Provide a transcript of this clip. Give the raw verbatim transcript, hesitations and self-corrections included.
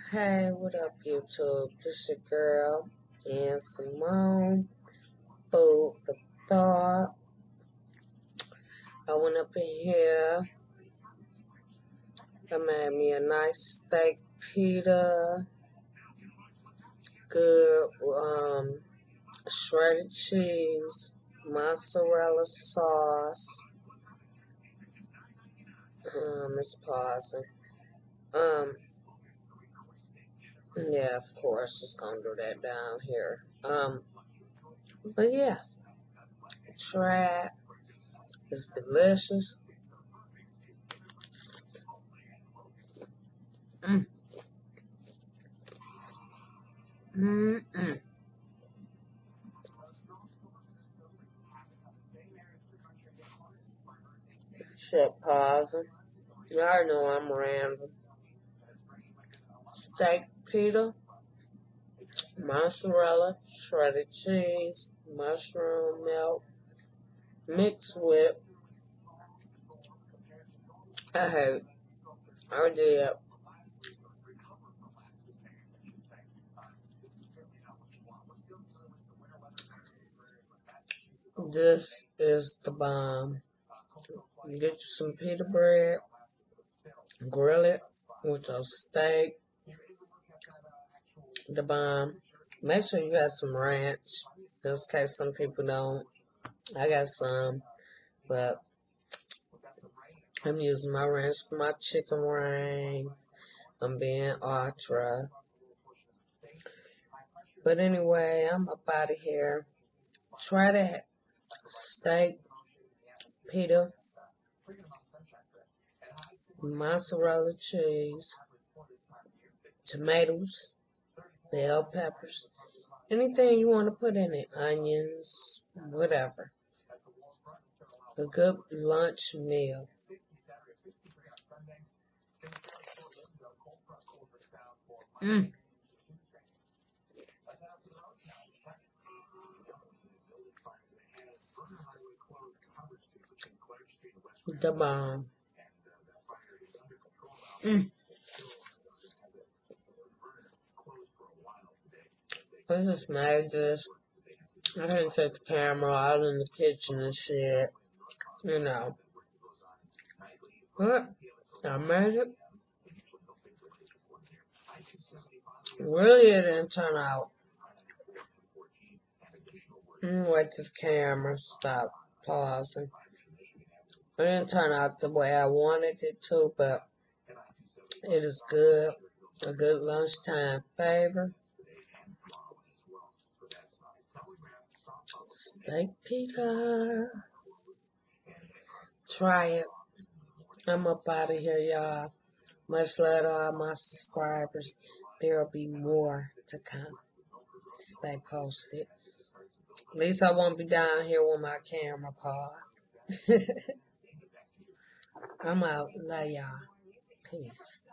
Hey, what up, YouTube? This your girl, and Simone. Food for thought. I went up in here. I made me a nice steak pita, good um, shredded cheese, mozzarella sauce. Um, it's pausing. Um, yeah, of course, just gonna do that down here. Um, but yeah, try it. It's delicious. Mm. Mm-mm. Shit, pausing. Y'all know I'm random. Steak pita, mozzarella, shredded cheese, mushroom milk, mixed with, I hate, I did. This is the bomb. Get you some pita bread, grill it with your steak, the bomb. Make sure you have some ranch, just in case some people don't. I got some, but I'm using my ranch for my chicken wings. I'm being ultra. But anyway, I'm up out of here. Try that steak, pita, mozzarella cheese, tomatoes, bell peppers, anything you want to put in it, onions, whatever. A good lunch meal. Mm. The bomb. Mm. I just made this. I didn't take the camera out in the kitchen and shit. You know. But I made it. Really, it didn't turn out. Mm, wait till the camera stop pausing. It didn't turn out the way I wanted it to, but it is good. A good lunchtime favor. Steak pita. Try it. I'm up out of here, y'all. Much love to all my subscribers. There'll be more to come. Stay posted. At least I won't be down here with my camera pause. I'm out. Love y'all. Peace.